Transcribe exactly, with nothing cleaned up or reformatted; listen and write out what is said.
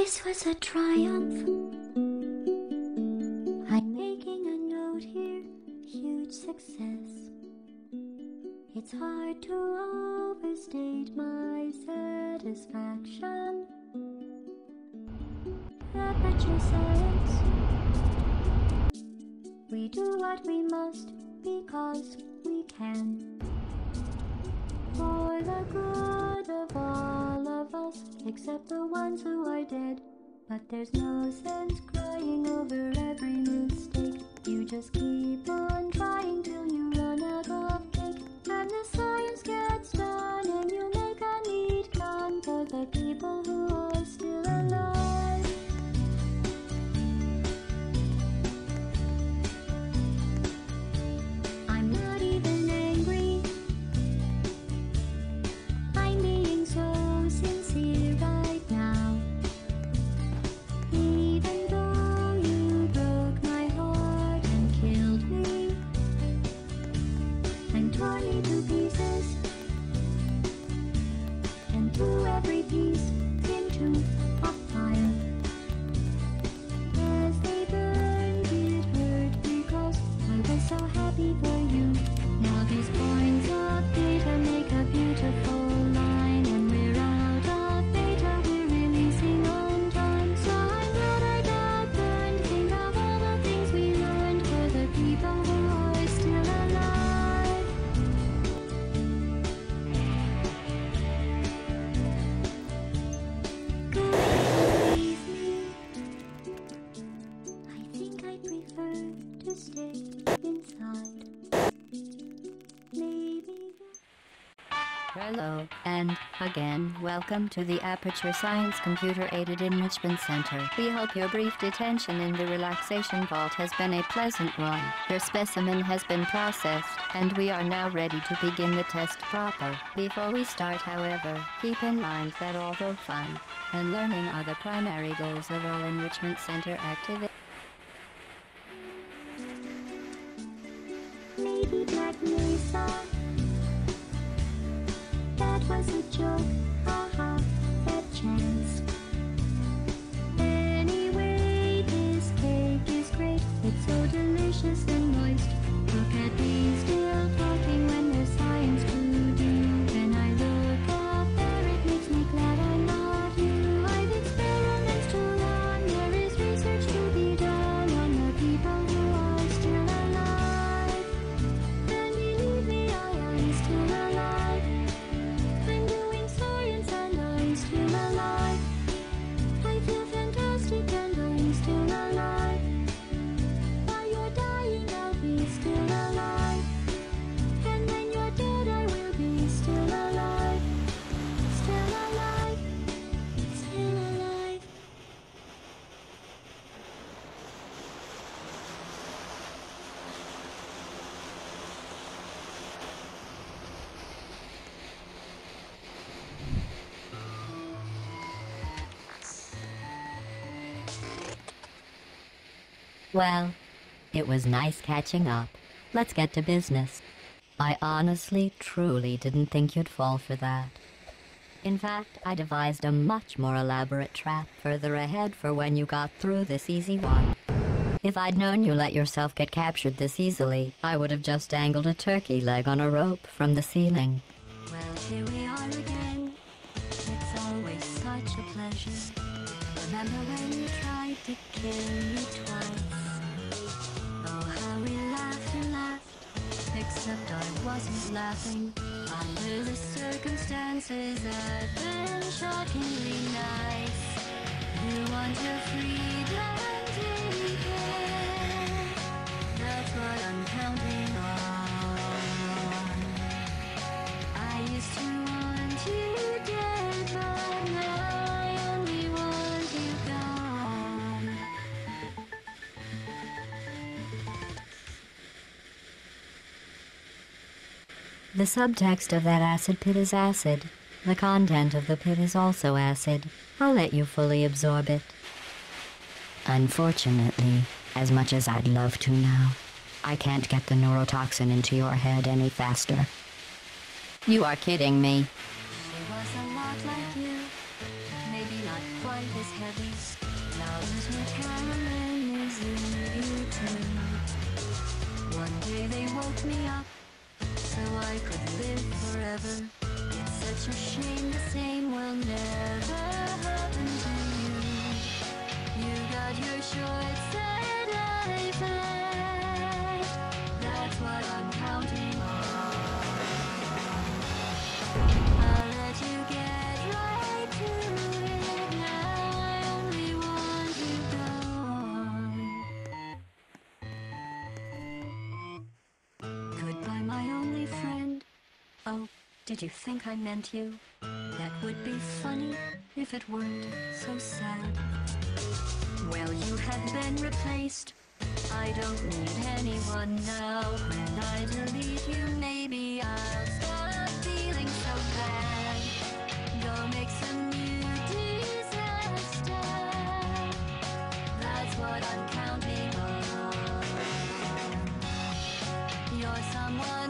This was a triumph. I'm making a note here, huge success. It's hard to overstate my satisfaction. Aperture Science. We do what we must because we can. For the good of all of us, except the ones who are dead. But there's no sense crying over every mistake. You just keep on trying till you run out of cake. And the science gets done and you make a neat gun for the people who are still alive. I'm not even angry. I'm being so sincere right now. Even though you broke my heart and killed me and tore me to pieces and threw every piece into a fire. As they burned, it hurt because I was so happy for you. Now these points of data make a beautiful line, and we're out of beta, we're releasing on time. So I'm glad I got burned. Think of all the things we learned for the people who are still alive. Go leave me. I think I prefer to stay inside. Maybe. Hello, and again, welcome to the Aperture Science Computer Aided Enrichment Center. We hope your brief detention in the relaxation vault has been a pleasant one. Your specimen has been processed, and we are now ready to begin the test proper. Before we start, however, keep in mind that although fun and learning are the primary goals of all Enrichment Center activities, Maybe Black Mesa. That was a joke, haha, that chance. Anyway, this cake is great. It's so delicious and moist. Look at me still talking when there's science to do. When I look up there, it makes me glad I'm not you. I've experiments to run. There is research to be done on the people who are still alive. And believe me, I am still alive. I'm doing science and I'm still alive. I feel fantastic and I'm still alive. While you're dying, I'll be still alive. And when you're dead, I will be still alive. Still alive. Still alive. well, it was nice catching up. Let's get to business. I honestly, truly didn't think you'd fall for that. In fact, I devised a much more elaborate trap further ahead for when you got through this easy one. If I'd known you let yourself get captured this easily, I would have just dangled a turkey leg on a rope from the ceiling. Well, here we are again. It's always such a pleasure. Remember when you tried to kill me twice? Oh, how we laughed and laughed. Except I wasn't laughing. Under the circumstances, I've been shockingly nice. You want your freedom, take it. That's what I'm counting on. I used to want you dead, but now I only want you gone. The subtext of that acid pit is acid. The content of the pit is also acid. I'll let you fully absorb it. Unfortunately, as much as I'd love to now, I can't get the neurotoxin into your head any faster. You are kidding me. She was a lot like you. Maybe not quite as is heavy. Now little Carolyn is in utero. One day they woke me up so I could live forever. It's such a shame the same will never happen to you. You got your shorts and I flat. That's what I'm counting on. I'll let you get right to it now. I only want you gone. Goodbye, my only friend. Oh, did you think I meant you? That would be funny if it weren't so sad. Well, you have been replaced. I don't need anyone now. When I delete you, maybe I'll stop feeling so bad. Go make some new disaster. That's what I'm counting on. You're someone